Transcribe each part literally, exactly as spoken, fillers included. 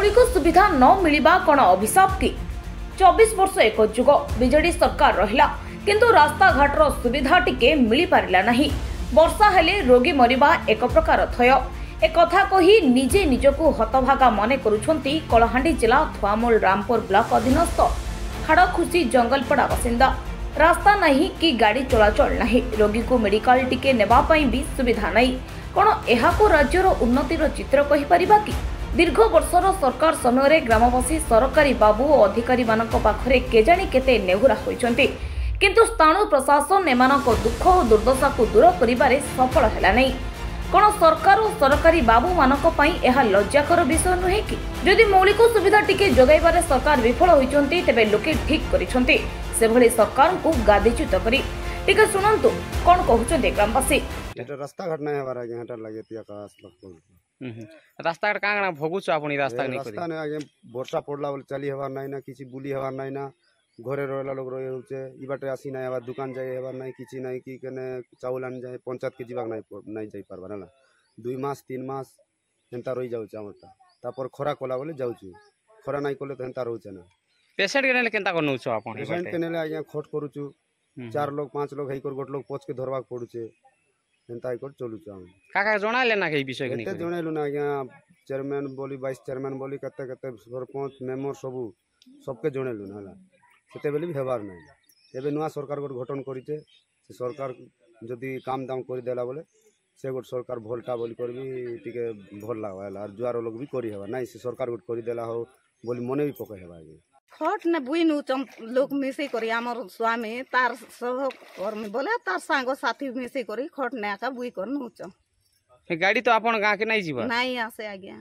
मौलिक सुविधा न मिलवा कौन अभिशाप कि चौबीस वर्ष एक जुग बीजेडी सरकार रहिला किंतु रास्ता घाटर सुविधा टिके मिल पारिला नहीं। वर्षा हेले रोगी मरिबा एक प्रकार थय ए कथा कही निजे निजको हतभागा मने करुछंती कलाहांडी जिला थुआमूल रामपुर ब्लॉक अधीनस्थ हाड़खुशी जंगलपड़ा बासिंदा। रास्ता नहीं कि गाड़ी चलाचल नहीं, रोगी को मेडिकल टिके नेबा पई भी सुविधा नहीं। कौन एहाको राज्यर उन्नतिर चित्र कहि परिबा कि दीर्घ वर्षर सरकार समय ग्रामवासी सरकारी बाबू और अधिकारी मानक पाखरे केजाणी केते नेहुरा होइचंती किंतु स्थानीय प्रशासन एमानक दुख और दुर्दशा को दूर करिबारे सफल हैला नहीं। कौन सरकार और सरकारी बाबू मानक पई एहा लज्जाकर विषय नुहे कि जदि मौलिक सुविधा टिके जोगाइबारे सरकार विफल होइचंती तेबे लोके ठीक करिसंती से भली सरकार को गादीच्युत करी। टिके सुनंतु कोन कहउचंती ग्रामवासी। एटा रास्ता घाट नै हवार आगे हटा लागे तिया का लग हम्म रास्ता घाट कांगना भोगुछ आपनी रास्ता नै करी रास्ता नै आगे वर्षा पड़ला बोले चली हवार नै ना किछि बुली हवार नै ना घरे रहला लोग रहे होचे ई बाटे आसी नै हवार दुकान जाय हवार नै किछि नै कि कने चाउल आन जाय पंचायत के जीवाक नै नै जाय परबा ना दुई मास तीन मास हेंता रही जाउछ हमरता तापर खरा कोला बोले जाउछ खरा नै कोले त हेंता रहउछ ना। पेशेंट के नेले केनता करनु छ आपन पेशेंट के नेले आगे खोट करूछु चार लोग पांच लोग हेई कर गोट लोग पोच के धरबाक पडुचे हेंता कर चलुछ हम काका जणाले ना के विषय के एते जणाइलु ना आगे चेयरमैन बोली वाइस चेयरमैन बोली कते कते सरपंच मेंबर सबु सबके जणाइलु ना हला सेते बेली हेबार नै एबे नुवा सरकार गोट गठन करिते से सरकार जदी काम दाम करि देला बोले से गोट सरकार भोलटा बोली करबी टिके भल लागला हला और जुआर लोग भी करि हेबा नै से सरकार गोट करि देला हो बोली मने भी पके हेबा आगे खट ने बुई नु चम लोग मिसे करी हमर स्वामी तार सब कर्मी बोले तार सांग साथी मिसे करी खट ने आका बुई कर नु चम गाड़ी तो आपन गां के नै जीवा नहीं आसे आज्ञा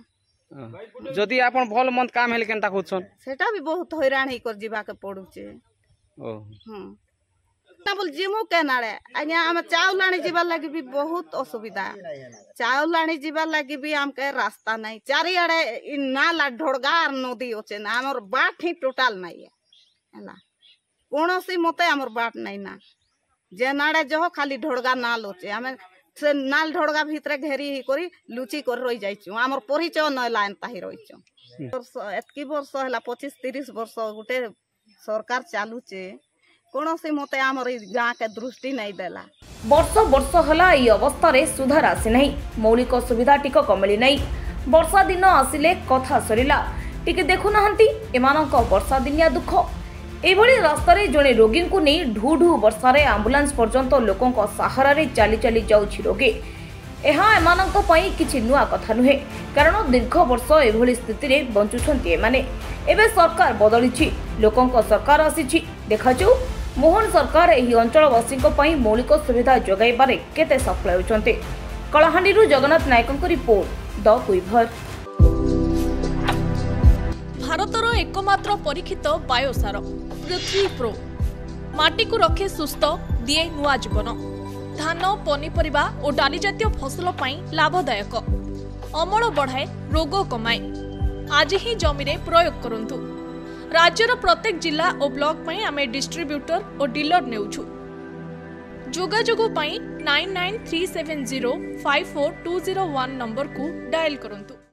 जदी आपन भल मंद काम हेले केनता होछन सेटा भी बहुत हैरान ही कर जीवा के पडुचे ओ हम ना बोल जिमु के नाळे आज्ञा हम चाउलाणी जीवा लागि भी बहुत असुविधा चाउलाणी जीवा लागि भी हमके रास्ता नहीं चारि आड़े नाला ढोड़गार नदी होचे ना हमर बाट ही टोटल नहीं है हला कोनोसी मते हमर बाट नहीं ना जे नाड़े जो खाली ढोड़गा नाल होचे हमें से नाल ढोड़गा भितरे घेरी ही करी लुची कर रही जाइछु हमर परिचय न लाइन ताही रहिछु एतकी वर्ष हला पच्चीस तीस वर्ष गुटे सरकार चालुचे कोनोसी मते हमर गां के दृष्टि नहीं देला। वर्ष वर्ष हला ई अवस्था रे सुधार आसी नहीं, मौलिक सुविधा टिकक मिली नहीं। वर्षा दिन आसिले कथा सरिला टिके देखु नहंती एमानक वर्षा दिनिया दुख एभली रास्ता रे जणे रोगी को नहीं ढू ढू वर्षा रे एम्बुलेंस पर्यंत लोकों को सहारा रे चाली चाली जाउछि रोगी एहा एमानक पई किछि नुआ कथा नुहे कारण दीर्घ वर्ष एभली स्थिति रे बंचुछंती एमाने। एबे सरकार बदलिछि लोकों को सरकार आसीछि देखाजो मोहन सरकार एही अंचलवासी पई मौलिक सुविधा जोगाइबारे केते सफल होउछंती। कलाहांडीरू जगन्नाथ नायकଙ୍କ रिपोर्ट द कुइभर। भारतर एकमात्र परीक्षित बायोसार पृथ्वी प्रो माटी को रखे सुस्थ दिए नुआ जीवन धान पनीपरिबा और डाली जातीय फसल पाई लाभदायक अमल बढ़ाए रोग कमाए आज ही जमीरे प्रयोग करंतु। राज्यर प्रत्येक जिला और ब्लॉक में आमे डिस्ट्रीब्यूटर और डीलर नेउछु जोगाजोग पाई nine nine three seven zero five four two zero one number को डायल करंतु।